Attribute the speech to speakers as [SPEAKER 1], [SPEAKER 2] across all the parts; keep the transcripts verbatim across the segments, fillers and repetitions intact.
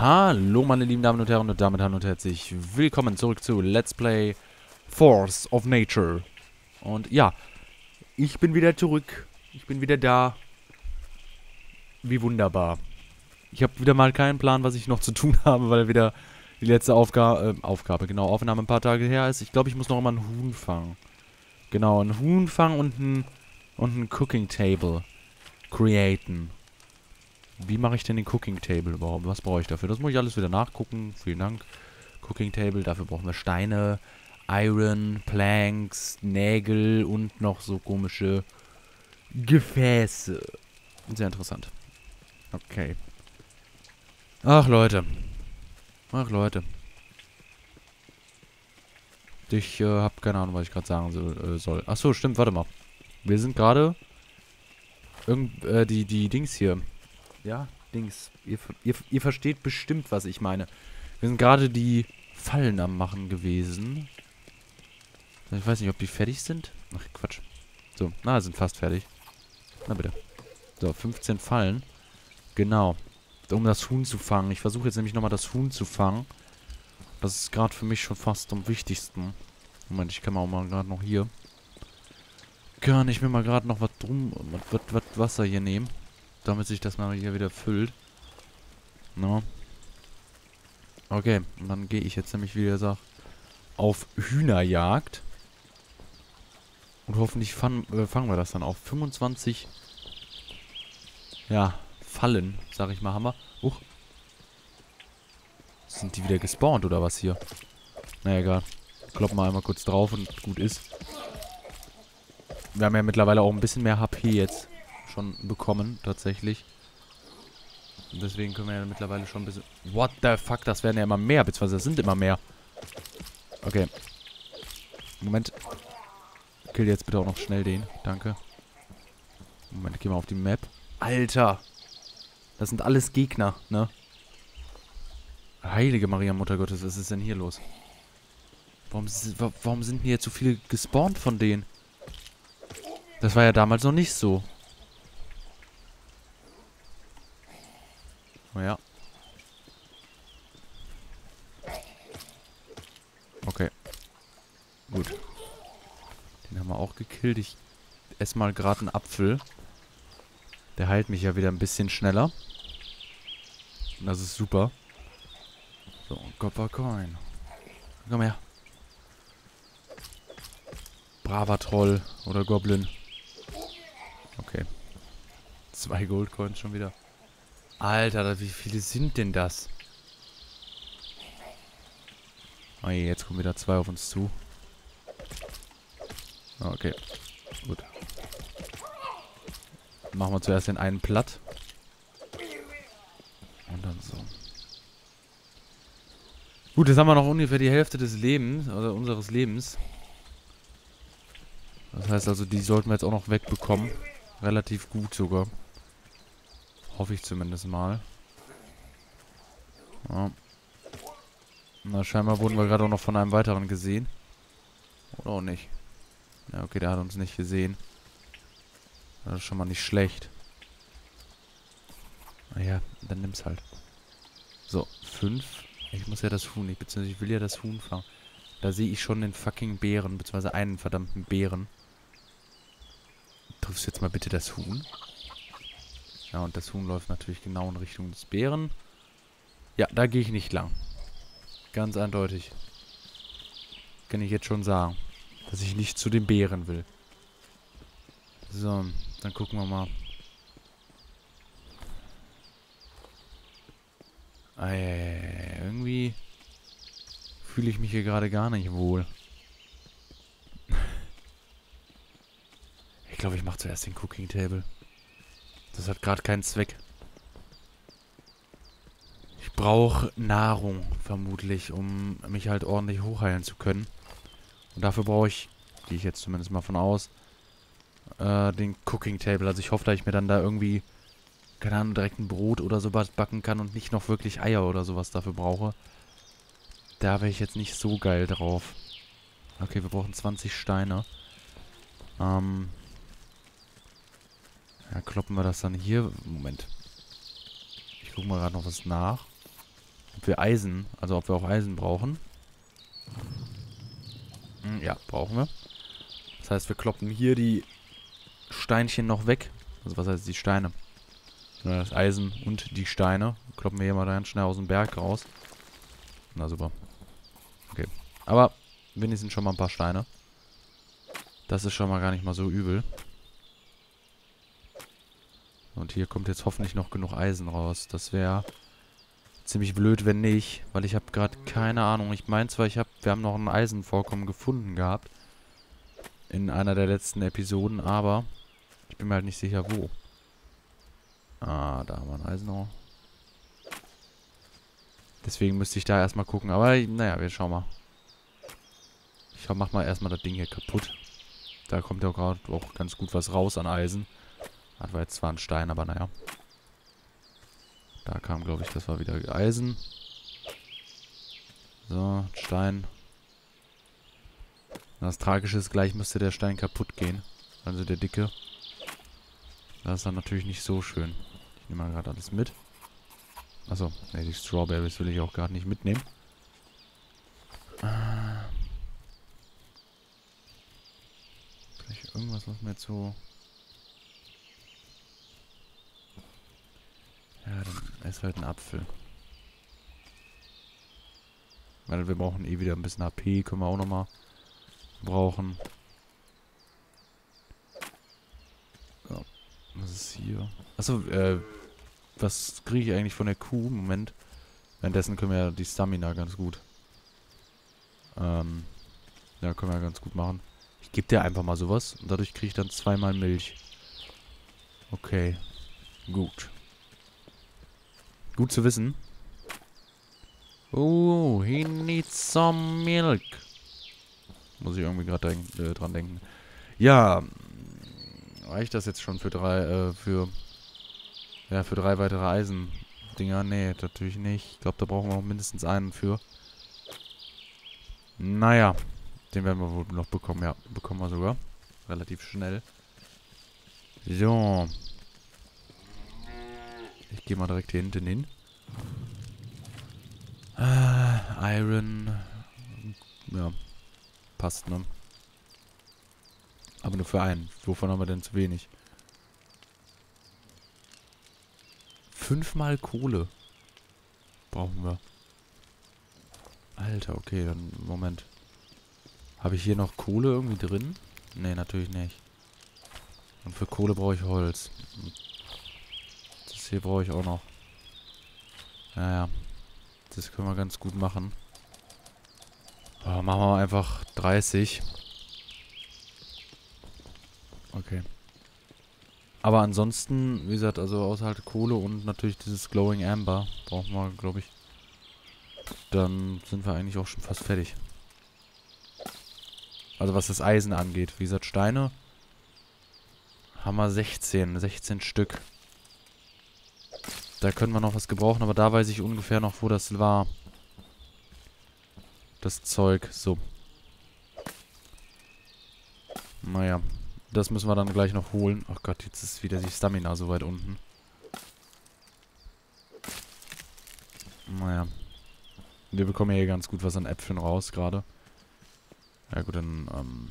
[SPEAKER 1] Hallo meine lieben Damen und Herren und damit hallo und herzlich willkommen zurück zu Let's Play Force of Nature. Und ja, ich bin wieder zurück. Ich bin wieder da. Wie wunderbar. Ich habe wieder mal keinen Plan, was ich noch zu tun habe, weil wieder die letzte Aufga äh, Aufgabe, genau, Aufnahme ein paar Tage her ist. Ich glaube, ich muss noch mal ein Huhn fangen. Genau, ein Huhn fangen und ein, und ein Cooking Table createn. Wie mache ich denn den Cooking Table überhaupt? Was brauche ich dafür? Das muss ich alles wieder nachgucken. Vielen Dank. Cooking Table, dafür brauchen wir Steine, Iron, Planks, Nägel und noch so komische Gefäße. Sehr interessant. Okay. Ach, Leute. Ach, Leute. Ich äh, habe keine Ahnung, was ich gerade sagen soll. Äh, soll. Ach so, stimmt, warte mal. Wir sind gerade irgend äh, die, die Dings hier. Ja, Dings. Ihr, ihr, ihr versteht bestimmt, was ich meine. Wir sind gerade die Fallen am Machen gewesen. Ich weiß nicht, ob die fertig sind. Ach, Quatsch. So, na, sind fast fertig. Na bitte. So, fünfzehn Fallen. Genau. Um das Huhn zu fangen. Ich versuche jetzt nämlich nochmal das Huhn zu fangen. Das ist gerade für mich schon fast am wichtigsten. Moment, ich kann mal auch mal gerade noch hier. Kann ich mir mal gerade noch was drum, was, was Wasser hier nehmen. Damit sich das mal hier wieder füllt. No. Okay, und dann gehe ich jetzt nämlich, wie gesagt, auf Hühnerjagd. Und hoffentlich fang, äh, fangen wir das dann auf. fünfundzwanzig, ja, Fallen, sag ich mal, haben wir. Huch. Sind die wieder gespawnt oder was hier? Na egal. Kloppen wir einmal kurz drauf und gut ist. Wir haben ja mittlerweile auch ein bisschen mehr H P jetzt schon bekommen, tatsächlich. Und deswegen können wir ja mittlerweile schon ein bisschen... What the fuck, das werden ja immer mehr, beziehungsweise das sind immer mehr. Okay. Moment. Kill jetzt bitte auch noch schnell den. Danke. Moment, gehen wir auf die Map. Alter! Das sind alles Gegner, ne? Heilige Maria, Mutter Gottes, was ist denn hier los? Warum, warum sind hier jetzt so viele gespawnt von denen? Das war ja damals noch nicht so. Oh ja. Okay. Gut. Den haben wir auch gekillt. Ich esse mal gerade einen Apfel. Der heilt mich ja wieder ein bisschen schneller. Und das ist super. So, Copper Coin. Komm her. Braver Troll oder Goblin. Okay. Zwei Goldcoins schon wieder. Alter, wie viele sind denn das? Oh je, jetzt kommen wieder zwei auf uns zu. Okay. Gut. Machen wir zuerst den einen platt. Und dann so. Gut, jetzt haben wir noch ungefähr die Hälfte des Lebens, oder unseres Lebens. Das heißt also, die sollten wir jetzt auch noch wegbekommen. Relativ gut sogar. Hoffe ich zumindest mal. Ja. Na, scheinbar wurden wir gerade auch noch von einem weiteren gesehen. Oder auch nicht. Ja, okay, der hat uns nicht gesehen. Das ist schon mal nicht schlecht. Naja, dann nimm's halt. So, fünf. Ich muss ja das Huhn, ich, beziehungsweise ich will ja das Huhn fangen. Da sehe ich schon den fucking Bären, beziehungsweise einen verdammten Bären. Triffst du jetzt mal bitte das Huhn? Ja, und das Huhn läuft natürlich genau in Richtung des Bären. Ja, da gehe ich nicht lang. Ganz eindeutig. Kann ich jetzt schon sagen. Dass ich nicht zu den Bären will. So, dann gucken wir mal. Äh, irgendwie fühle ich mich hier gerade gar nicht wohl. Ich glaube, ich mache zuerst den Cooking Table. Das hat gerade keinen Zweck. Ich brauche Nahrung, vermutlich, um mich halt ordentlich hochheilen zu können. Und dafür brauche ich, gehe ich jetzt zumindest mal von aus, äh, den Cooking Table. Also ich hoffe, dass ich mir dann da irgendwie, keine Ahnung, direkt ein Brot oder sowas backen kann und nicht noch wirklich Eier oder sowas dafür brauche. Da wäre ich jetzt nicht so geil drauf. Okay, wir brauchen zwanzig Steine. Ähm... Ja, kloppen wir das dann hier. Moment. Ich gucke mal gerade noch was nach. ob wir Eisen, also ob wir auch Eisen brauchen. Hm, ja, brauchen wir. Das heißt, wir kloppen hier die Steinchen noch weg. Also was heißt die Steine? Ja, das Eisen und die Steine. Kloppen wir hier mal ganz schnell aus dem Berg raus. Na super. Okay. Aber wenigstens schon mal ein paar Steine. Das ist schon mal gar nicht mal so übel. Und hier kommt jetzt hoffentlich noch genug Eisen raus. Das wäre ziemlich blöd, wenn nicht. Weil ich habe gerade keine Ahnung. Ich meine zwar, ich hab, wir haben noch ein Eisenvorkommen gefunden gehabt. In einer der letzten Episoden, aber ich bin mir halt nicht sicher, wo. Ah, da haben wir ein Eisenrohr. Deswegen müsste ich da erstmal gucken. Aber, naja, wir schauen mal. Ich mach mal erstmal das Ding hier kaputt. Da kommt ja gerade auch ganz gut was raus an Eisen. Das war jetzt zwar ein Stein, aber naja. Da kam, glaube ich, das war wieder Eisen. So, Stein. Das Tragische ist, gleich müsste der Stein kaputt gehen. Also der dicke. Das ist dann natürlich nicht so schön. Ich nehme mal gerade alles mit. Achso, ne, die Strawberries will ich auch gerade nicht mitnehmen. Ah. Vielleicht irgendwas, was mir jetzt so... Ja, dann ist halt ein Apfel. Weil wir brauchen eh wieder ein bisschen H P, können wir auch nochmal brauchen. So, was ist hier? Achso, äh, was kriege ich eigentlich von der Kuh? Moment. Währenddessen können wir ja die Stamina ganz gut. Ähm, ja, können wir ja ganz gut machen. Ich gebe dir einfach mal sowas und dadurch kriege ich dann zweimal Milch. Okay. Gut. Gut zu wissen. Oh, he needs some milk. Muss ich irgendwie gerade denk äh, dran denken. Ja, reicht das jetzt schon für drei, äh, für, ja, für drei weitere Eisendinger? Nee, natürlich nicht. Ich glaube, da brauchen wir auch mindestens einen für. Naja, den werden wir wohl noch bekommen. Ja, bekommen wir sogar. Relativ schnell. So. Ich gehe mal direkt hier hinten hin. Ah, Iron. Ja, passt, ne? Aber nur für einen. Wovon haben wir denn zu wenig? Fünfmal Kohle. Brauchen wir. Alter, okay, dann Moment. Habe ich hier noch Kohle irgendwie drin? Nee, natürlich nicht. Und für Kohle brauche ich Holz. Das hier brauche ich auch noch. Naja. Das können wir ganz gut machen. Oh, machen wir einfach dreißig. Okay. Aber ansonsten, wie gesagt, also außer halt Kohle und natürlich dieses Glowing Amber brauchen wir, glaube ich. Dann sind wir eigentlich auch schon fast fertig. Also was das Eisen angeht. Wie gesagt, Steine haben wir sechzehn. sechzehn Stück. Da können wir noch was gebrauchen, aber da weiß ich ungefähr noch, wo das war. Das Zeug. So. Naja. Das müssen wir dann gleich noch holen. Ach Gott, jetzt ist wieder die Stamina so weit unten. Naja. Wir bekommen ja hier ganz gut was an Äpfeln raus gerade. Ja gut, dann ähm,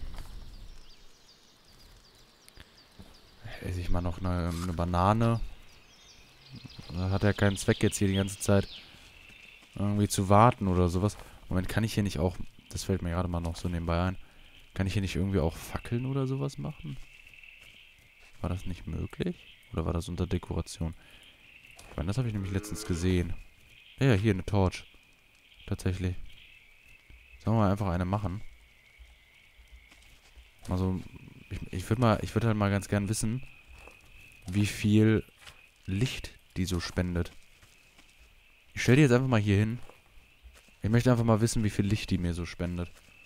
[SPEAKER 1] esse ich mal noch eine, eine Banane. Da hat ja keinen Zweck jetzt hier die ganze Zeit irgendwie zu warten oder sowas. Moment, kann ich hier nicht auch... Das fällt mir gerade mal noch so nebenbei ein. Kann ich hier nicht irgendwie auch Fackeln oder sowas machen? War das nicht möglich? Oder war das unter Dekoration? Ich meine, das habe ich nämlich letztens gesehen. Ja, ja, hier eine Torch. Tatsächlich. Sollen wir mal einfach eine machen? Also, ich, ich würde mal, ich würde halt mal ganz gern wissen, wie viel Licht die so spendet. Ich stelle die jetzt einfach mal hier hin. Ich möchte einfach mal wissen, wie viel Licht die mir so spendet.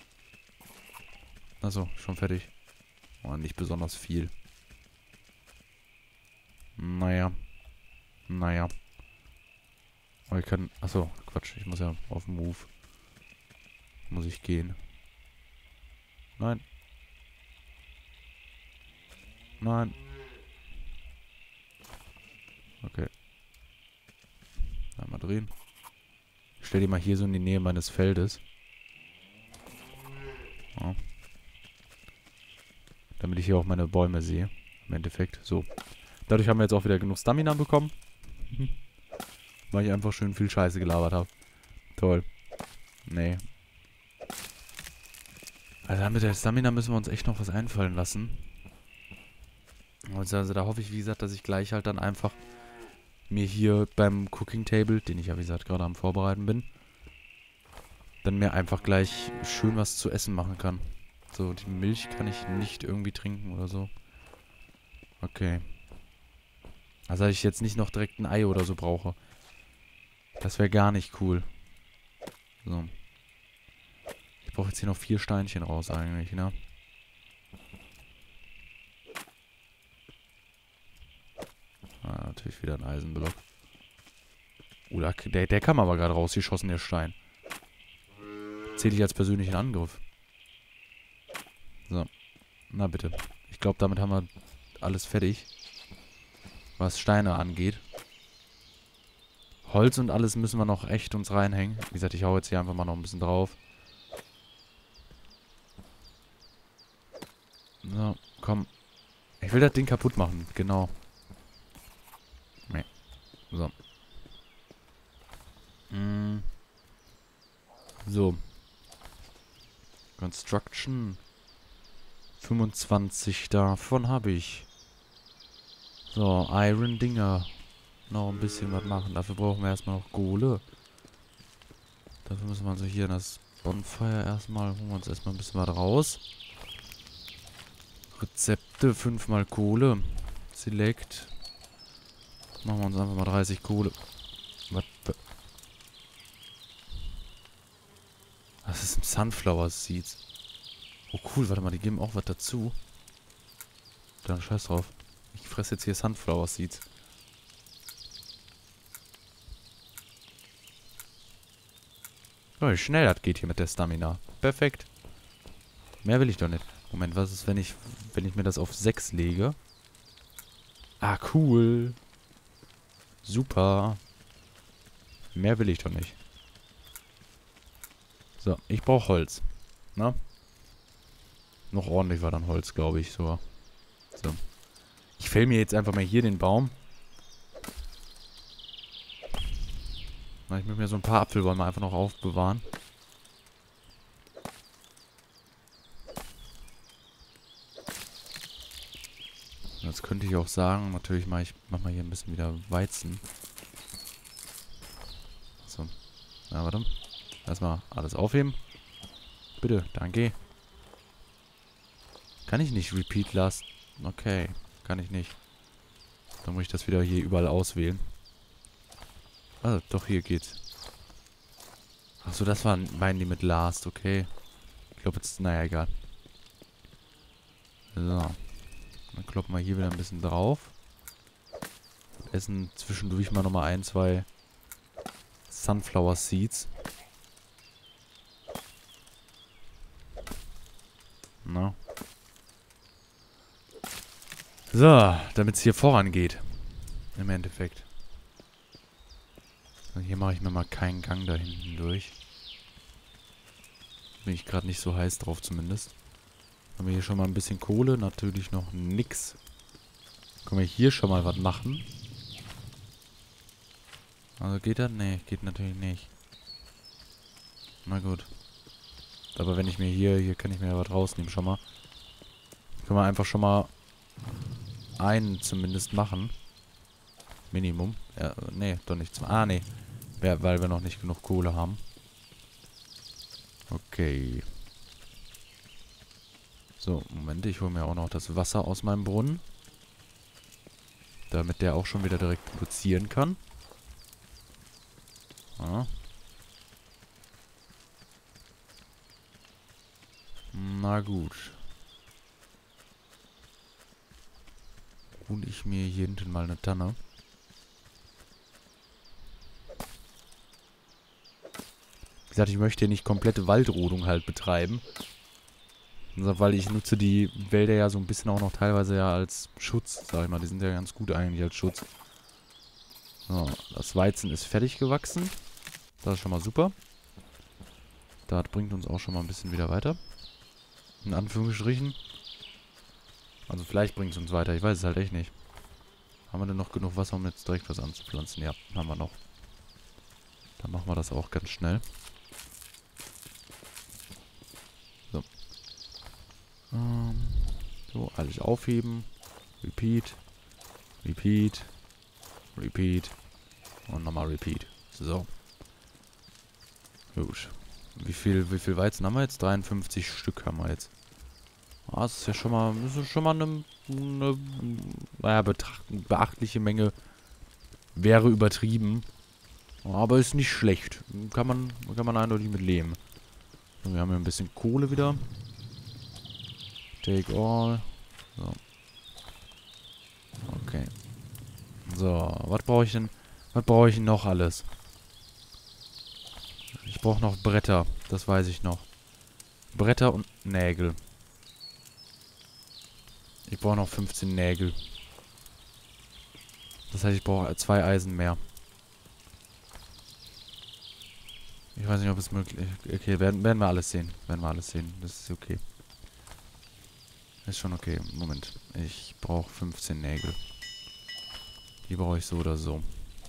[SPEAKER 1] Achso, schon fertig. Oh, nicht besonders viel. Naja. Naja. Aber ich kann... Achso, Quatsch. Ich muss ja auf Move. Muss ich gehen. Nein. Nein. Okay. Einmal drehen. Stell die mal hier so in die Nähe meines Feldes. Ja. Damit ich hier auch meine Bäume sehe. Im Endeffekt. So. Dadurch haben wir jetzt auch wieder genug Stamina bekommen. Weil ich einfach schön viel Scheiße gelabert habe. Toll. Nee. Also mit der Stamina müssen wir uns echt noch was einfallen lassen. Also, also da hoffe ich, wie gesagt, dass ich gleich halt dann einfach mir hier beim Cooking Table, den ich ja wie gesagt gerade am Vorbereiten bin, dann mir einfach gleich schön was zu essen machen kann. So, die Milch kann ich nicht irgendwie trinken oder so. Okay. Also, dass ich jetzt nicht noch direkt ein Ei oder so brauche. Das wäre gar nicht cool. So. Ich brauche jetzt hier noch vier Steinchen raus eigentlich, ne? Ah, natürlich wieder ein Eisenblock. Oh, da, der, der kam aber gerade rausgeschossen, der Stein. Zähle ich als persönlichen Angriff. So. Na bitte. Ich glaube, damit haben wir alles fertig. Was Steine angeht. Holz und alles müssen wir noch echt uns reinhängen. Wie gesagt, ich hau jetzt hier einfach mal noch ein bisschen drauf. So, komm. Ich will das Ding kaputt machen, genau. Nee. So. Mm. So. Construction. fünfundzwanzig davon habe ich. So, Iron Dinger. Noch ein bisschen was machen. Dafür brauchen wir erstmal noch Kohle. Dafür müssen wir also hier in das Bonfire erstmal, holen wir uns erstmal ein bisschen was raus. Rezepte, fünfmal Kohle. Select. Machen wir uns einfach mal dreißig Kohle. Was? Das ist ein Sunflower Seeds. Oh cool, warte mal, die geben auch was dazu. Dann scheiß drauf. Ich fresse jetzt hier Sunflower Seeds. Oh, wie schnell das geht hier mit der Stamina. Perfekt. Mehr will ich doch nicht. Moment, was ist, wenn ich, wenn ich mir das auf sechs lege? Ah, cool. Super. Mehr will ich doch nicht. So, ich brauche Holz. Na? Noch ordentlich war dann Holz, glaube ich. So. So. Ich fäll mir jetzt einfach mal hier den Baum. Na, ich möchte mir so ein paar Apfelbäume einfach noch aufbewahren. Jetzt könnte ich auch sagen, natürlich mache ich mach mal hier ein bisschen wieder Weizen. So. Na, warte. Erstmal alles aufheben. Bitte, danke. Kann ich nicht Repeat Last? Okay, kann ich nicht. Dann muss ich das wieder hier überall auswählen. Ah, doch, hier geht's. Achso, das waren, meinen die mit Last, okay. Ich glaube jetzt, naja, egal. So. Dann kloppen wir hier wieder ein bisschen drauf. Essen zwischendurch mal nochmal ein, zwei Sunflower Seeds. Na. So, damit es hier vorangeht. Im Endeffekt. So, hier mache ich mir mal keinen Gang da hinten durch. Bin ich gerade nicht so heiß drauf zumindest. Haben wir hier schon mal ein bisschen Kohle. Natürlich noch nix. Können wir hier schon mal was machen? Also geht das? Nee, geht natürlich nicht. Na gut. Aber wenn ich mir hier, hier kann ich mir ja was rausnehmen schon mal. Können wir einfach schon mal einen zumindest machen. Minimum. Ja, nee, doch nicht. Ah, nee. Ja, weil wir noch nicht genug Kohle haben. Okay. So, Moment, ich hole mir auch noch das Wasser aus meinem Brunnen. Damit der auch schon wieder direkt produzieren kann. Ja. Na gut. Und ich mir hier hinten mal eine Tanne. Wie gesagt, ich möchte hier nicht komplette Waldrodung halt betreiben. Also, weil ich nutze die Wälder ja so ein bisschen auch noch teilweise ja als Schutz, sag ich mal. Die sind ja ganz gut eigentlich als Schutz. So, das Weizen ist fertig gewachsen. Das ist schon mal super. Das bringt uns auch schon mal ein bisschen wieder weiter. In Anführungsstrichen. Also vielleicht bringt es uns weiter. Ich weiß es halt echt nicht. Haben wir denn noch genug Wasser, um jetzt direkt was anzupflanzen? Ja, haben wir noch. Dann machen wir das auch ganz schnell. So. Ähm, so, alles aufheben. Repeat. Repeat. Repeat. Und nochmal Repeat. So. Gut. Wie viel, wie viel Weizen haben wir jetzt? dreiundfünfzig Stück haben wir jetzt. Ah, das ist ja schon mal, das ist schon mal eine, eine naja, beachtliche Menge. Wäre übertrieben. Aber ist nicht schlecht. Kann man, kann man eindeutig mit leben. So, wir haben hier ein bisschen Kohle wieder. Take all. So. Okay. So, was brauche ich denn? Was brauche ich denn noch alles? Ich brauche noch Bretter. Das weiß ich noch. Bretter und Nägel. Ich brauche noch fünfzehn Nägel. Das heißt, ich brauche zwei Eisen mehr. Ich weiß nicht, ob es möglich ist. Okay, werden, werden wir alles sehen. Werden wir alles sehen. Das ist okay. Ist schon okay. Moment. Ich brauche fünfzehn Nägel. Die brauche ich so oder so.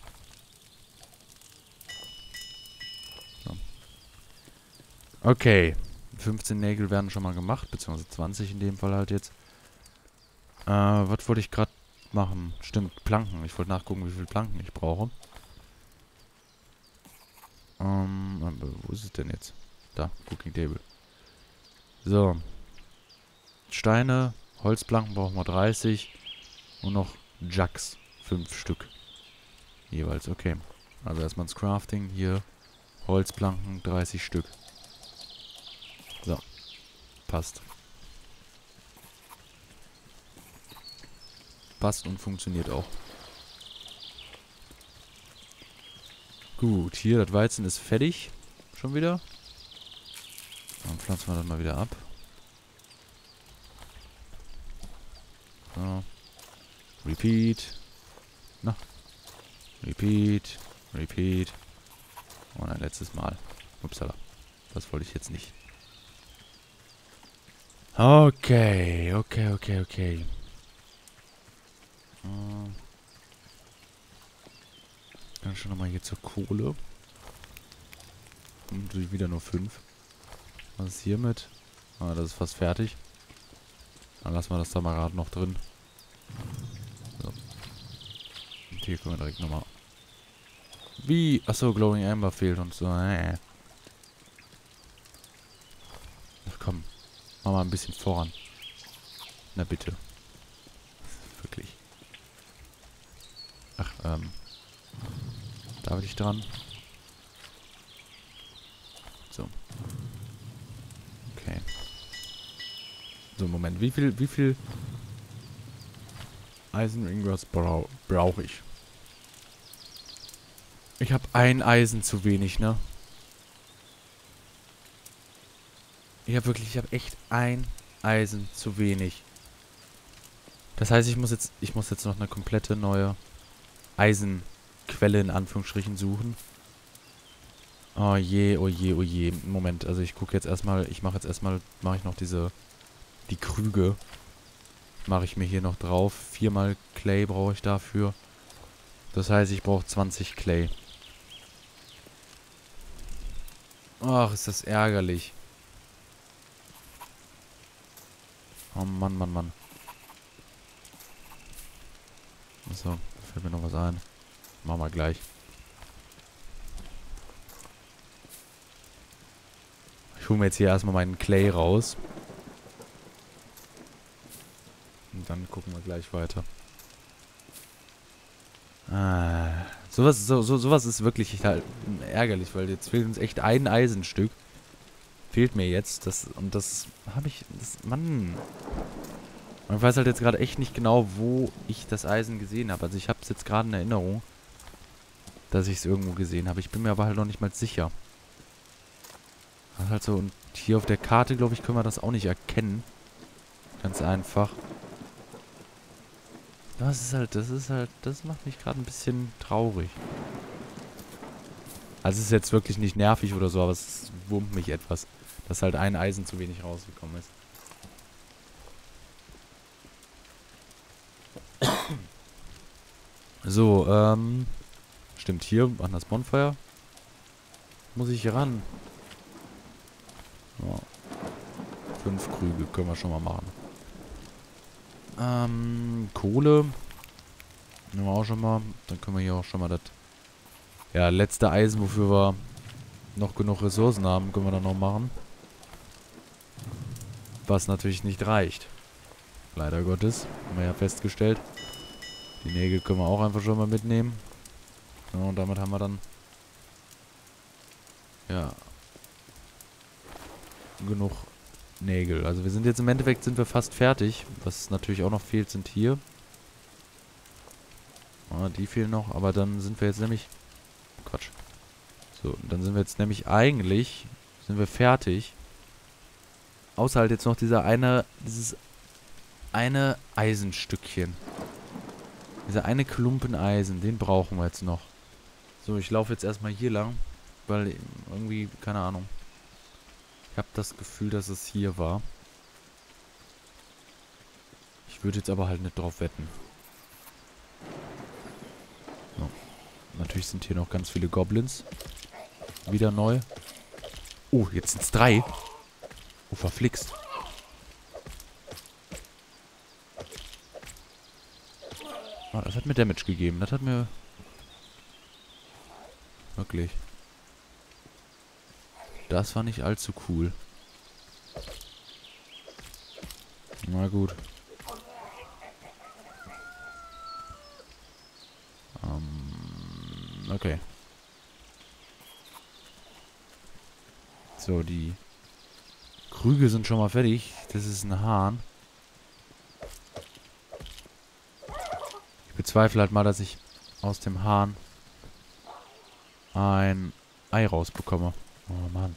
[SPEAKER 1] So. Okay. fünfzehn Nägel werden schon mal gemacht. Beziehungsweise zwanzig in dem Fall halt jetzt. Äh, was wollte ich gerade machen? Stimmt, Planken. Ich wollte nachgucken, wie viele Planken ich brauche. Ähm, wo ist es denn jetzt? Da, Cooking Table. So. Steine, Holzplanken brauchen wir dreißig. Und noch Jugs. fünf Stück. Jeweils, okay. Also erstmal ins Crafting. Hier Holzplanken, dreißig Stück. So. Passt. Passt und funktioniert auch. Gut, hier, das Weizen ist fertig. Schon wieder. Dann pflanzen wir das mal wieder ab. So. Repeat. Na. Repeat. Repeat. Und ein letztes Mal. Upsala. Das wollte ich jetzt nicht. Okay, okay, okay, okay. Hm. Dann schon nochmal hier zur Kohle. Und natürlich wieder nur fünf. Was ist hiermit? Ah, das ist fast fertig. Dann lassen wir das da mal gerade noch drin. So. Und hier können wir direkt nochmal. Wie? Achso, Glowing Amber fehlt uns. So. Äh. Ach komm. Mach mal ein bisschen voran. Na bitte. Wirklich. Ach, ähm. Da bin ich dran. So. Okay. So, Moment. Wie viel, wie viel Eisen Ingots brau brauche ich? Ich habe ein Eisen zu wenig, ne? Ich habe wirklich, ich habe echt ein Eisen zu wenig. Das heißt, ich muss jetzt, ich muss jetzt noch eine komplette neue Eisenquelle in Anführungsstrichen suchen. Oh je, oh je, oh je. Moment, also ich gucke jetzt erstmal, ich mache jetzt erstmal, mache ich noch diese, die Krüge. Mache ich mir hier noch drauf. Viermal Clay brauche ich dafür. Das heißt, ich brauche zwanzig Clay. Ach, ist das ärgerlich. Oh Mann, Mann, Mann. So, fällt mir noch was ein. Machen wir gleich. Ich hole mir jetzt hier erstmal meinen Clay raus. Und dann gucken wir gleich weiter. Ah, sowas, so, so, sowas ist wirklich halt ärgerlich, weil jetzt fehlt uns echt ein Eisenstück. Fehlt mir jetzt. Das, und das habe ich... Das, Mann. Ich weiß halt jetzt gerade echt nicht genau, wo ich das Eisen gesehen habe. Also ich habe es jetzt gerade in Erinnerung, dass ich es irgendwo gesehen habe. Ich bin mir aber halt noch nicht mal sicher. Also, und hier auf der Karte, glaube ich, können wir das auch nicht erkennen. Ganz einfach. Das ist halt, das ist halt, das macht mich gerade ein bisschen traurig. Also es ist jetzt wirklich nicht nervig oder so, aber es wurmt mich etwas, dass halt ein Eisen zu wenig rausgekommen ist. So, ähm... Stimmt, hier an das Bonfire muss ich ran. Ja. Fünf Krüge können wir schon mal machen. Ähm, Kohle. Nehmen wir auch schon mal. Dann können wir hier auch schon mal das... Ja, letzte Eisen, wofür wir noch genug Ressourcen haben, können wir dann noch machen. Was natürlich nicht reicht. Leider Gottes. Haben wir ja festgestellt. Die Nägel können wir auch einfach schon mal mitnehmen. Ja, und damit haben wir dann... Ja... genug Nägel. Also wir sind jetzt im Endeffekt sind wir fast fertig. Was natürlich auch noch fehlt, sind hier. Ah, die fehlen noch, aber dann sind wir jetzt nämlich... Quatsch. So, dann sind wir jetzt nämlich eigentlich... Sind wir fertig. Außer halt jetzt noch dieser eine... Dieses eine Eisenstückchen. Dieser eine Klumpen Eisen, den brauchen wir jetzt noch. So, ich laufe jetzt erstmal hier lang. Weil irgendwie, keine Ahnung. Ich habe das Gefühl, dass es hier war. Ich würde jetzt aber halt nicht drauf wetten. So. Natürlich sind hier noch ganz viele Goblins. Wieder neu. Oh, jetzt sind es drei. Oh, verflixt. Ah, das hat mir Damage gegeben. Das hat mir... Wirklich. Das war nicht allzu cool. Na gut. Ähm, okay. So, die Krüge sind schon mal fertig. Das ist ein Hahn. Ich bezweifle halt mal, dass ich aus dem Hahn ein Ei rausbekomme. Oh Mann.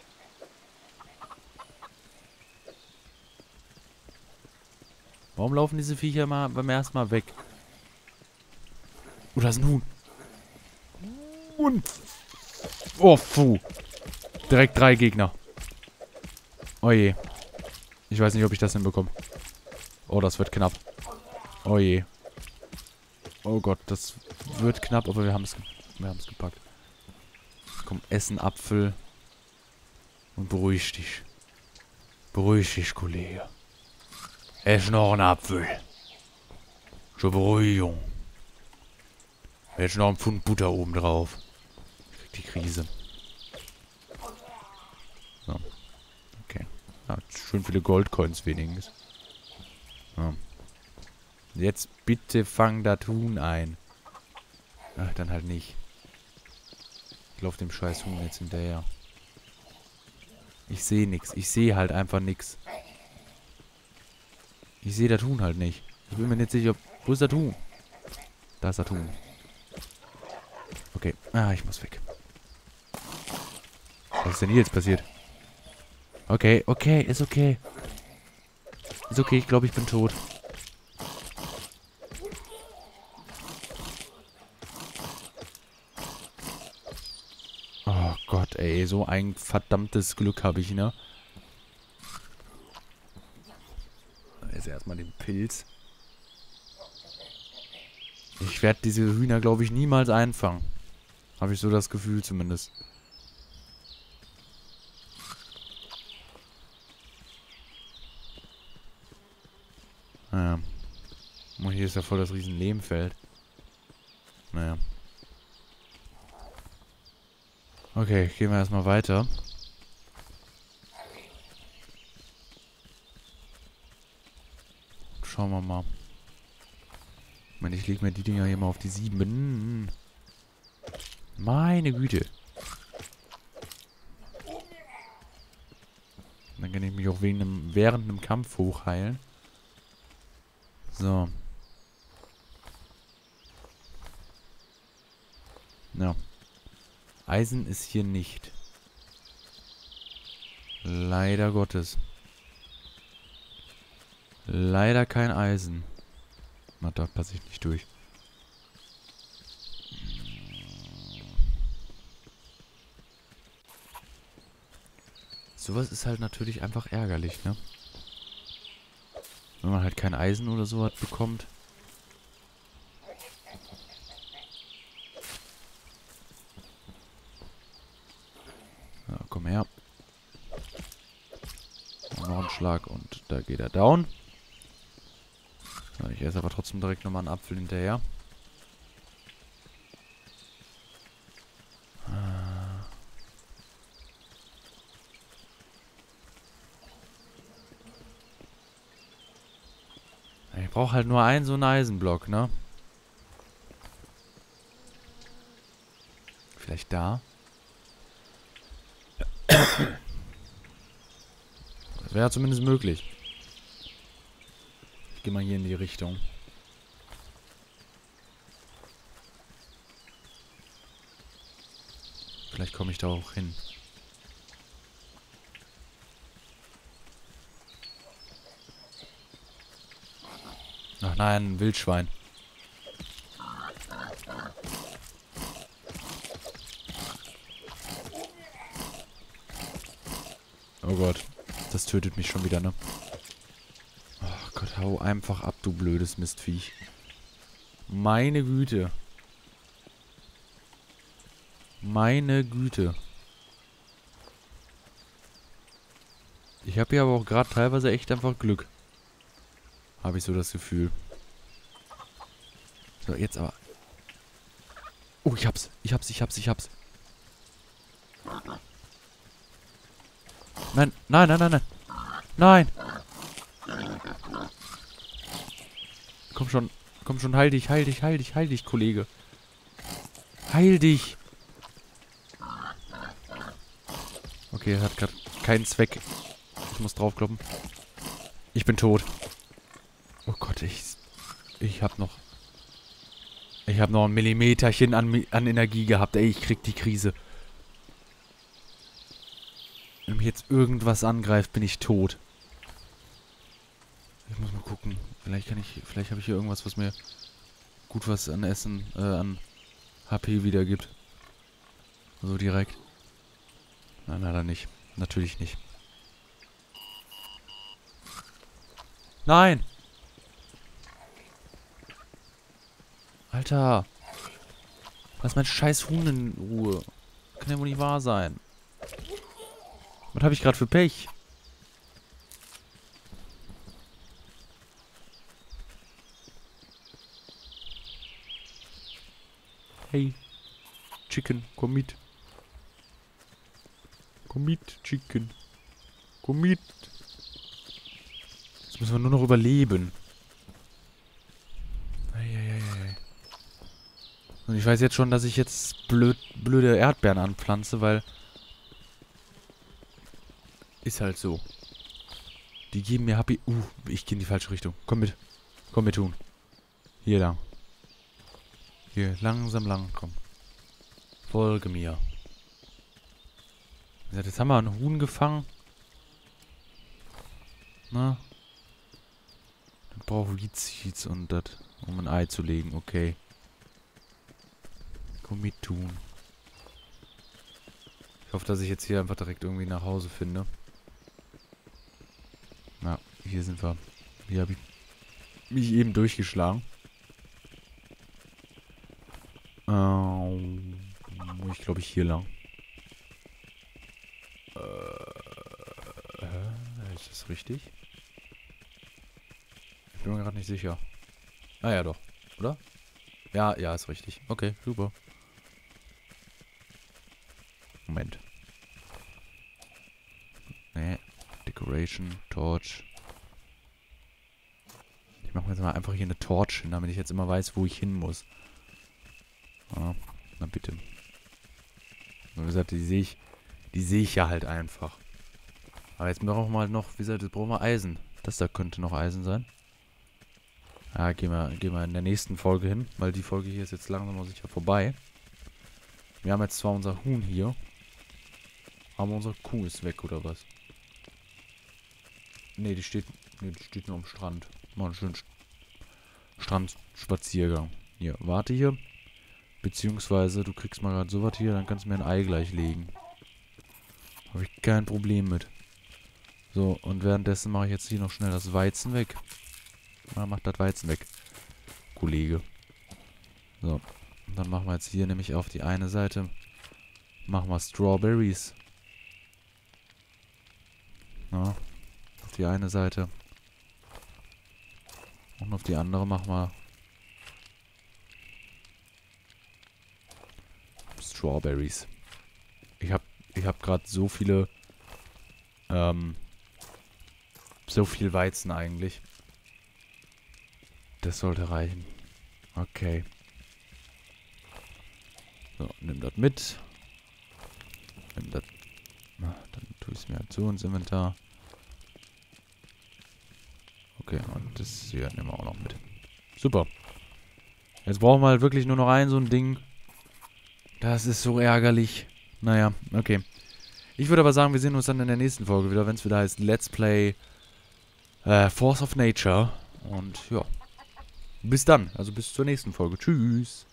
[SPEAKER 1] Warum laufen diese Viecher mal beim ersten Mal weg? Oh, da ist ein Huhn. Und... Oh, puh. Direkt drei Gegner. Oh je. Ich weiß nicht, ob ich das hinbekomme. Oh, das wird knapp. Oh je. Oh Gott, das wird knapp, aber wir haben es wir haben es gepackt. Komm, essen Apfel. Und beruhig dich. Beruhig dich, Kollege. Ess noch einen Apfel. Zur Beruhigung. Jetzt noch ein Pfund Butter oben drauf. Ich krieg die Krise. So. Okay. Ja, schön viele Goldcoins wenigstens. Ja. Jetzt bitte fang das Huhn ein. Ach, dann halt nicht. Ich laufe dem scheiß Huhn jetzt hinterher. Ich sehe nichts. Ich sehe halt einfach nichts. Ich sehe das Huhn halt nicht. Ich bin mir nicht sicher, ob... Wo ist das Huhn? Da ist das Huhn. Okay. Ah, ich muss weg. Was ist denn hier jetzt passiert? Okay, okay, ist okay. Ist okay, ich glaube, ich bin tot. Oh Gott, ey, so ein verdammtes Glück habe ich, ne? Jetzt erstmal den Pilz. Ich werde diese Hühner, glaube ich, niemals einfangen. Habe ich so das Gefühl zumindest. Naja. Und hier ist ja voll das riesen Lehmfeld. Naja. Okay, gehen wir erstmal weiter. Schauen wir mal. Ich meine, ich lege mir die Dinger hier mal auf die sieben. Meine Güte. Dann kann ich mich auch wegen einem, während einem Kampf hochheilen. So. Ja. Eisen ist hier nicht. Leider Gottes. Leider kein Eisen. Na, da passe ich nicht durch. Sowas ist halt natürlich einfach ärgerlich, ne? Wenn man halt kein Eisen oder so hat bekommt. Ja, komm her. Noch ein Schlag und da geht er down. So, ich esse aber trotzdem direkt nochmal einen Apfel hinterher. Ich brauche halt nur einen so einen Eisenblock, ne? Vielleicht da? Das wäre zumindest möglich. Ich gehe mal hier in die Richtung. Vielleicht komme ich da auch hin. Ach nein, ein Wildschwein. Oh Gott. Das tötet mich schon wieder, ne? Ach Gott, hau einfach ab, du blödes Mistviech. Meine Güte. Meine Güte. Ich habe hier aber auch gerade teilweise echt einfach Glück. Habe ich so das Gefühl. So, jetzt aber. Oh, ich hab's. Ich hab's, ich hab's, ich hab's. Nein, nein, nein, nein, nein. Nein. Komm schon. Komm schon, heil dich, heil dich, heil dich, heil dich, Kollege. Heil dich. Okay, er hat gerade keinen Zweck. Ich muss draufkloppen. Ich bin tot. Oh Gott, ich... Ich hab noch... Ich hab noch ein Millimeterchen an, an Energie gehabt. Ey, ich krieg die Krise. Wenn mich jetzt irgendwas angreift, bin ich tot. Ich muss mal gucken. Vielleicht kann ich... Vielleicht habe ich hier irgendwas, was mir gut was an Essen, äh, an H P wiedergibt. So direkt. Nein, leider nicht. Natürlich nicht. Nein! Alter! Lass mein scheiß Huhn in Ruhe. Kann ja wohl nicht wahr sein. Was habe ich gerade für Pech? Hey. Chicken, komm mit. Komm mit, Chicken. Komm mit. Jetzt müssen wir nur noch überleben. Eieiei. Und ich weiß jetzt schon, dass ich jetzt blöd, blöde Erdbeeren anpflanze, weil... Ist halt so. Die geben mir Happy... Uh, ich gehe in die falsche Richtung. Komm mit. Komm mit, Huhn. Hier lang. Hier, langsam lang, komm. Folge mir. Jetzt haben wir einen Huhn gefangen. Na? Ich brauche Wheat Seeds und das, um ein Ei zu legen. Okay. Komm mit, Huhn. Ich hoffe, dass ich jetzt hier einfach direkt irgendwie nach Hause finde. Na, hier sind wir. Hier habe ich mich eben durchgeschlagen. Ähm, ich glaube ich hier lang. Äh, ist das richtig? Ich bin mir gerade nicht sicher. Ah ja, doch. Oder? Ja, ja, ist richtig. Okay, super. Moment. Nee. Decoration, Torch. Ich mache jetzt mal einfach hier eine Torch hin, damit ich jetzt immer weiß, wo ich hin muss. Ah, na bitte. Wie gesagt, die sehe ich, die sehe ich ja halt einfach. Aber jetzt brauchen wir halt noch, wie gesagt, jetzt brauchen wir Eisen. Das da könnte noch Eisen sein. Ja, gehen wir, gehen wir in der nächsten Folge hin, weil die Folge hier ist jetzt langsam aber sicher vorbei. Wir haben jetzt zwar unser Huhn hier, aber unsere Kuh ist weg, oder was? Ne, die steht, nee, die steht nur am Strand. Mal einen schönen Strandspaziergang. Hier, warte hier. Beziehungsweise, du kriegst mal gerade sowas hier, dann kannst du mir ein Ei gleich legen. Habe ich kein Problem mit. So, und währenddessen mache ich jetzt hier noch schnell das Weizen weg. Na, macht das Weizen weg, Kollege. So, und dann machen wir jetzt hier nämlich auf die eine Seite, machen wir Strawberries. Na, auf die eine Seite. Und auf die andere machen wir Strawberries. Ich hab, ich hab gerade so viele, ähm, so viel Weizen eigentlich. Das sollte reichen. Okay. So, nimm das mit. Nimm das. Na, dann tue ich es mir halt so ins Inventar. Okay, und das hier nehmen wir auch noch mit. Super. Jetzt brauchen wir halt wirklich nur noch ein so ein Ding. Das ist so ärgerlich. Naja, okay. Ich würde aber sagen, wir sehen uns dann in der nächsten Folge wieder, wenn es wieder heißt Let's Play äh, Force of Nature. Und ja. Bis dann. Also bis zur nächsten Folge. Tschüss.